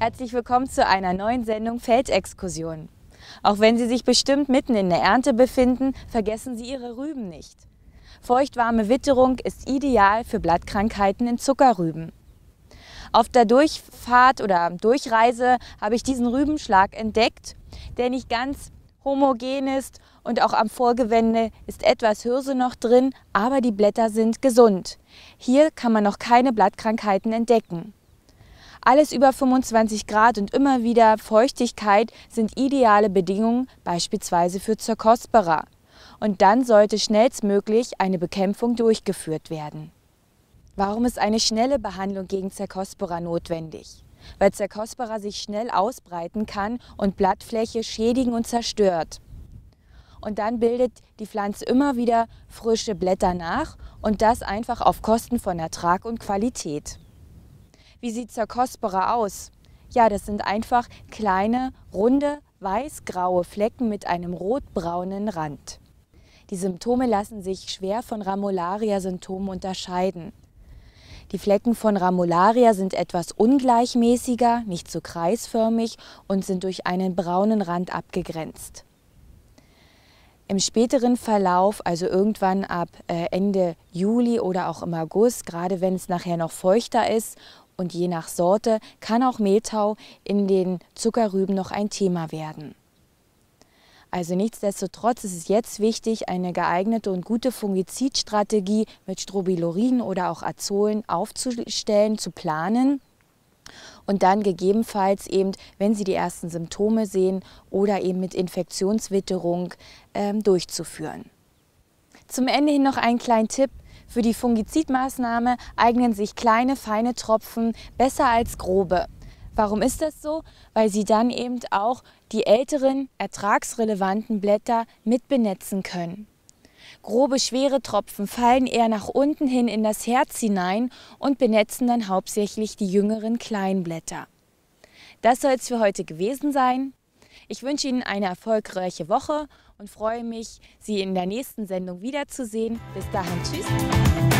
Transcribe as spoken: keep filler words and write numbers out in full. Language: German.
Herzlich willkommen zu einer neuen Sendung Feldexkursion. Auch wenn Sie sich bestimmt mitten in der Ernte befinden, vergessen Sie Ihre Rüben nicht. Feuchtwarme Witterung ist ideal für Blattkrankheiten in Zuckerrüben. Auf der Durchfahrt oder Durchreise habe ich diesen Rübenschlag entdeckt, der nicht ganz homogen ist und auch am Vorgewende ist etwas Hirse noch drin, aber die Blätter sind gesund. Hier kann man noch keine Blattkrankheiten entdecken. Alles über fünfundzwanzig Grad und immer wieder Feuchtigkeit sind ideale Bedingungen, beispielsweise für Cercospora. Und dann sollte schnellstmöglich eine Bekämpfung durchgeführt werden. Warum ist eine schnelle Behandlung gegen Cercospora notwendig? Weil Cercospora sich schnell ausbreiten kann und Blattfläche schädigen und zerstört. Und dann bildet die Pflanze immer wieder frische Blätter nach und das einfach auf Kosten von Ertrag und Qualität. Wie sieht Cercospora aus? Ja, das sind einfach kleine, runde, weiß-graue Flecken mit einem rotbraunen Rand. Die Symptome lassen sich schwer von Ramularia-Symptomen unterscheiden. Die Flecken von Ramularia sind etwas ungleichmäßiger, nicht so kreisförmig und sind durch einen braunen Rand abgegrenzt. Im späteren Verlauf, also irgendwann ab Ende Juli oder auch im August, gerade wenn es nachher noch feuchter ist und je nach Sorte, kann auch Mehltau in den Zuckerrüben noch ein Thema werden. Also nichtsdestotrotz ist es jetzt wichtig, eine geeignete und gute Fungizidstrategie mit Strobilurin oder auch Azolen aufzustellen, zu planen und dann gegebenenfalls eben, wenn Sie die ersten Symptome sehen oder eben mit Infektionswitterung ähm, durchzuführen. Zum Ende hin noch einen kleinen Tipp. Für die Fungizidmaßnahme eignen sich kleine, feine Tropfen besser als grobe. Warum ist das so? Weil sie dann eben auch die älteren, ertragsrelevanten Blätter mit benetzen können. Grobe, schwere Tropfen fallen eher nach unten hin in das Herz hinein und benetzen dann hauptsächlich die jüngeren Kleinblätter. Das soll es für heute gewesen sein. Ich wünsche Ihnen eine erfolgreiche Woche und freue mich, Sie in der nächsten Sendung wiederzusehen. Bis dahin, tschüss!